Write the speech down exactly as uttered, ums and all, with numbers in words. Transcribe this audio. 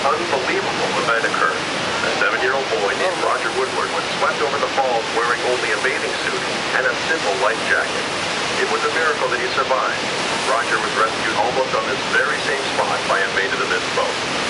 unbelievable event occurred. A seven-year-old boy named Roger Woodward was swept over the falls wearing only a bathing suit and a simple life jacket. It was a miracle that he survived. Roger was rescued almost on this very same spot by a mate-of-the-mist boat.